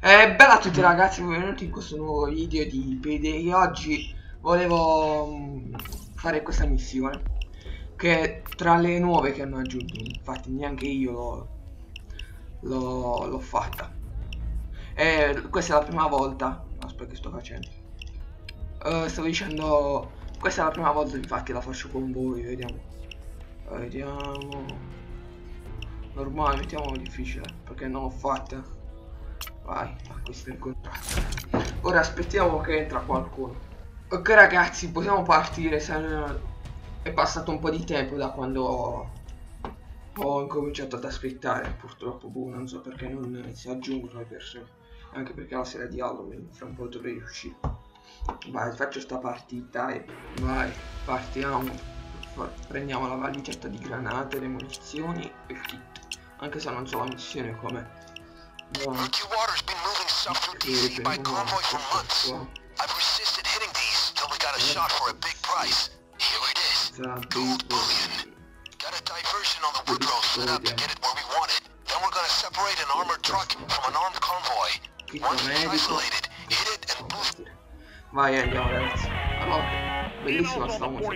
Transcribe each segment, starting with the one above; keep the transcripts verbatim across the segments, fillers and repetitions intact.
Eh, bella a tutti ragazzi, benvenuti in questo nuovo video di Payday. Oggi volevo um, fare questa missione che è tra le nuove che hanno aggiunto, infatti neanche io l'ho fatta. E questa è la prima volta, aspetta che sto facendo, uh, stavo dicendo, questa è la prima volta infatti la faccio con voi, vediamo. Uh, vediamo, normale, mettiamo difficile perché non l'ho fatta. Vai, acquista il contratto. Ora aspettiamo che entra qualcuno. Ok ragazzi, possiamo partire. È passato un po' di tempo da quando ho, ho incominciato ad aspettare. Purtroppo, boh, non so perché non si aggiungono le persone. Anche perché la sera di Halloween fra un po' dovrei uscire. Vai, faccio sta partita e vai, partiamo. Prendiamo la valigetta di granate, le munizioni e il kit. Anche se non so la missione com'è. Murky Water's been moving stuff through D C by convoy for months. I've resisted hitting these till we got a shot for a big price. Here it is. Gold bullion. Got a diversion on the Woodrow set up to get it where we want it. Then we're gonna separate an armored truck from an armed convoy. Once we've isolated, hit it and boost. Vai, andiamo ragazzi. Allora, bellissima sta musica.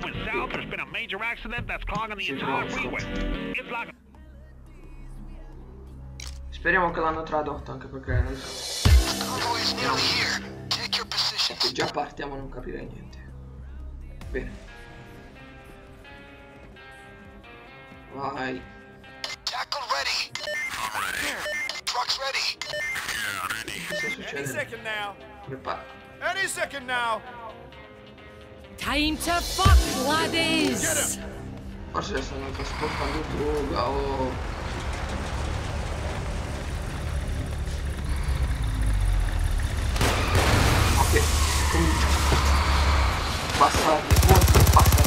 Speriamo che l'hanno tradotto, anche perché non so. Ecco, già partiamo a non capire niente. Bene. Vai. Cosa succede? Prepara. Time to fuck, laddies! Forse stanno trasportando droga o... Ok, comincia. Basta, molto, basta.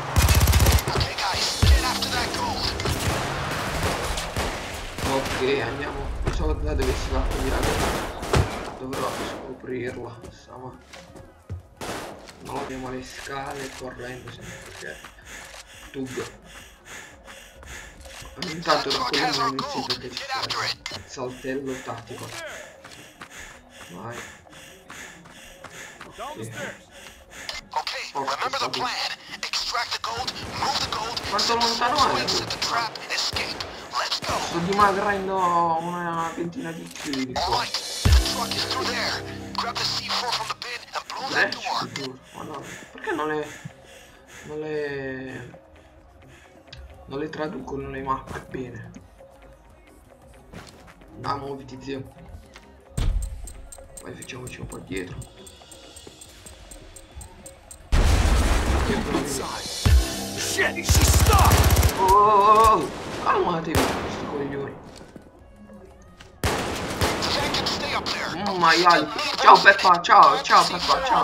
Ok, andiamo. Non so da dove si va a tagliare. Dovrò scoprirla, insomma. Non abbiamo le scale correndo sempre perché tug. Intanto da quello non inizio perché ci sta il saltello tattico. Vai. Ok, remember the plan. Extract the gold, move the gold. Quanto lontano è? Sto dimagrendo una ventina di chili qua. Eh, sicuro. Ma no, perché non le... non le... non le traducono le mappe bene? Ah, muoviti zio. Poi facciamoci un po' dietro. Shit, she stopped! Oh, oh, oh, calmatevi questi coglioni. Oh, maiali. Ciao Peppa, ciao, ciao Peppa, ciao.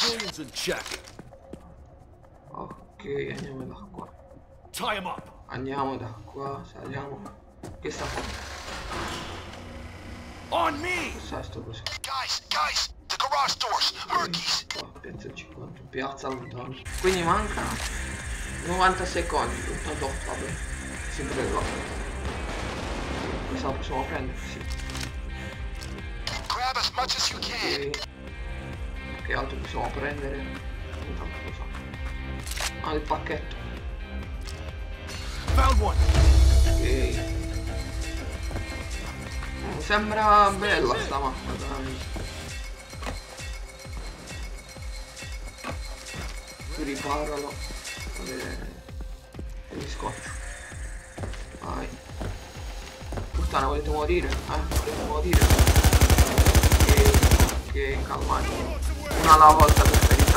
Ok, andiamo da qua. Andiamo da qua, saliamo. Che sta facendo? On me! Cosa sto così? Guys, guys, the garage doors, Murky's. Piazza cinquanta, piazza lontano. Quindi manca novanta secondi, ottantotto, vabbè. Sempre là. Questa la possiamo prendere, sì. Grab as much as you can. Ok, che altro possiamo prendere? Intanto lo so. Ah, il pacchetto. Found one. Ok. Mi sembra bella sta mappa, dai. Riparalo. E mi scoccio. Vai. Puttana, volete morire? Eh? Volete morire? Ok, ok, calmati. Una alla volta per carità.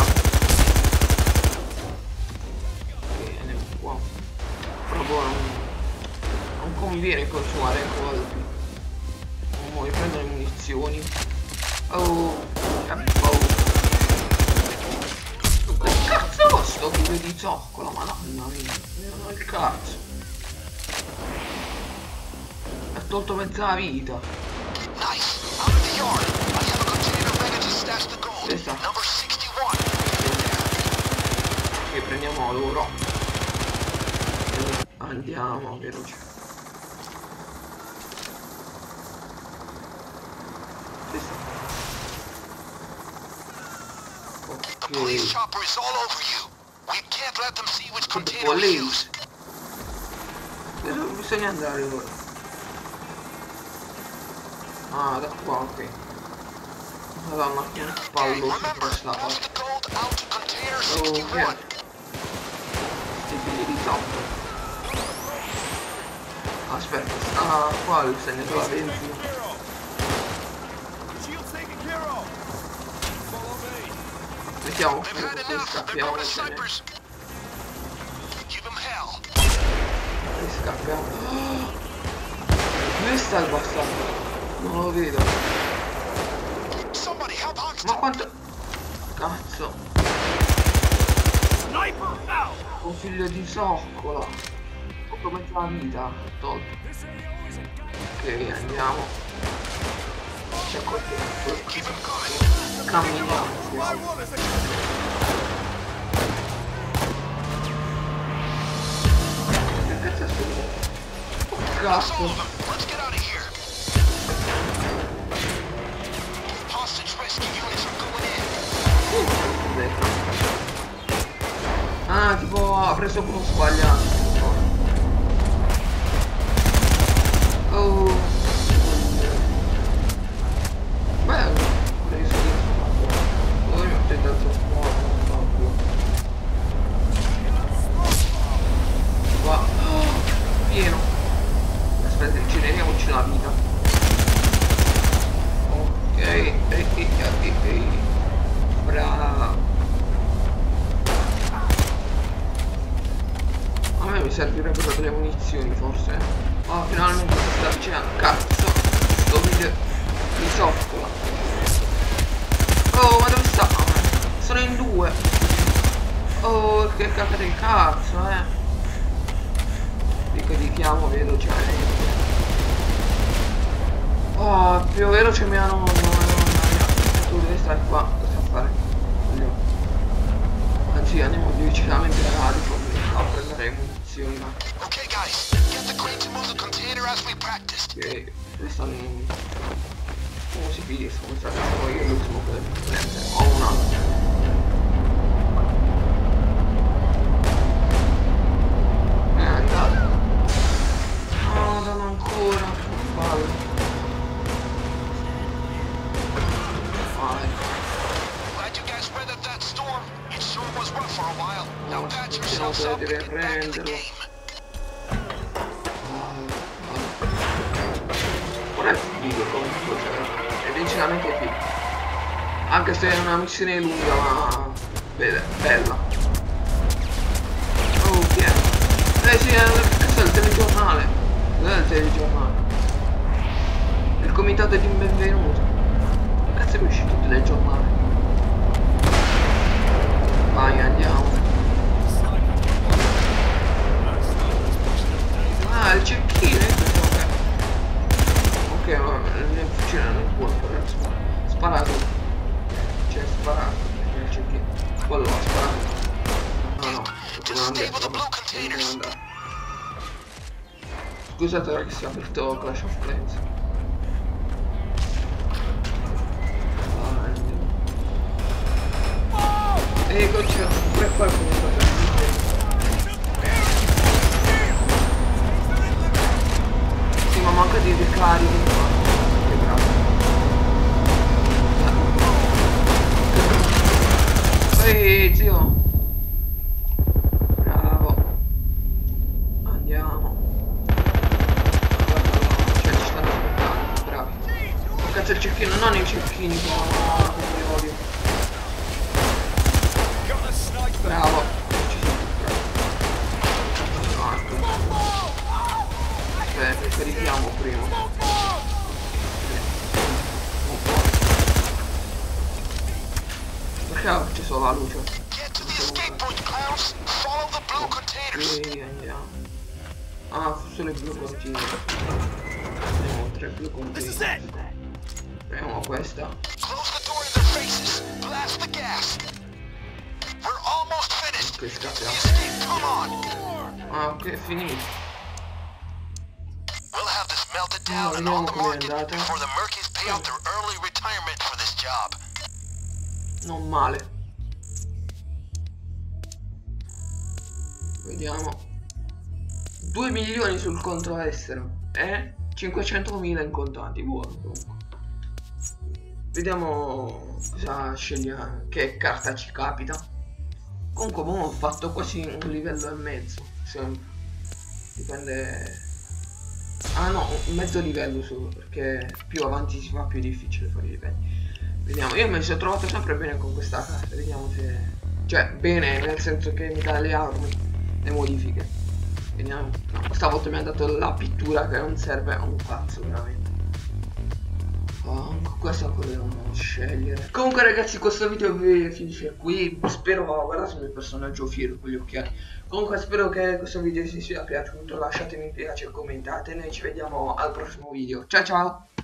Ok, andiamo qua. Proprio non, non conviene consumare colpi. Non voglio prendere munizioni. Oh, oh. Cazzo sto video di zoccola, madonna mia, non ho il cazzo. Mi ha tolto mezza vita. Questa. Ok, prendiamo l'oro. Andiamo veloce. The police chopper is all over you. We can't let them see which container we use. Dove bisogna andare ora? Ah, da qua, ok. Madonna, che pallo questa parte. Ok. Stipili di top. Aspetta, sta qua il segno della benzina. Mettiamo qui, scappiamo. E scappiamo. Oh! Dove sta il bastardo? Non lo vedo. Ma quanto... Cazzo. Un figlio di zoccola. Ho come la vita. Tolto. Ok, andiamo. C'è qualcuno. Camminiamo. Che cazzo è successo? Oh cazzo. Ah, tipo ha preso quello sbagliato. Oh. Bello. Dove mi ho tentato un po'. Qua. Oh, pieno. Aspetta, incineriamoci la vita. Ok. Ehi, ehi, ehi, ehi. Brava. A me mi servirebbero delle munizioni forse. Oh, finalmente si sta avvicinando. Cazzo. Sto video mi soffola. Oh, ma dove sta? Sono in due. Oh, che cacca del cazzo, eh. Dico di chiamo velocemente. Oh, più veloce mia nonna. Tu devi stare qua. Cosa fare? Andiamo. Anzi, andiamo decisamente a rifornire a prendere munizioni. Ok, guys, get the crane to move the container as we practiced. Ok, questa non... come si finiscono, mi sa che sono io l'ultimo per prendere. Ho un altro. È andato. No, danno ancora. Vale. Glad you guys weathered that storm. It sure was rough for a while. Now patch yourselves up and get back in the game. Non è figo comunque, cioè, è decisamente figo. Anche se è una missione lunga, ma beh, bella. Oh, chi è? Eh sì, questo è il telegiornale. Cos'è il telegiornale? Il comitato di benvenuto. Cazzo è uscito il telegiornale? Vai, andiamo. Ah, il cecchino. Ok, ma il mio fucile non può fare sparato. Sparato. Cioè, sparato. Il cecchino. Quello ha sparato. No, no. Non devo andare. Scusate ora che si è aperto Clash of Clans. Ehi, coach, pure qua comunque. Sì, ma manca di ricarico qua. Che bravo. Ehi, zio. Bravo. Andiamo. Cioè, ci stanno aspettando. Bravi. Oh, cazzo il cecchino, non i cecchini che mi odio. Bravo. Ci sono bravo. Aspetta, carichiamo prima. Perché ho acceso la luce? Ok, andiamo. Ah, solo i blu continui. Abbiamo tre blu continui. Prendiamo questa. Ok, scappiamo. Ah, ok, è finito. We'll have this melted down and on the market before the Merkies pay out their early retirement for this job. Non male. Vediamo. due milioni sul conto estero e cinquecentomila in contanti. Buono comunque. Vediamo cosa scegliamo, che carta ci capita. Comunque boh, ho fatto quasi un livello e mezzo, sempre. Dipende. Ah no, un mezzo livello solo, perché più avanti si fa più difficile fare i livelli. Vediamo, io mi sono trovato sempre bene con questa carta, vediamo se... Cioè, bene, nel senso che mi dà le armi, le modifiche. Vediamo. No, stavolta mi ha dato la pittura che non serve a un cazzo, veramente. Oh, questo volevo scegliere. Comunque ragazzi, questo video finisce qui. Spero, guardate il mio personaggio fiero con gli occhiali. Comunque spero che questo video vi sia piaciuto. Lasciate mi piace, commentate. Noi ci vediamo al prossimo video. Ciao ciao.